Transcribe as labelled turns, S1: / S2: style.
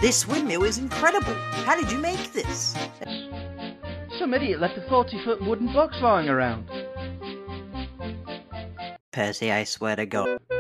S1: This windmill is incredible. How did you make this?
S2: Some idiot left a 40-foot wooden box lying around.
S1: Percy, I swear to God.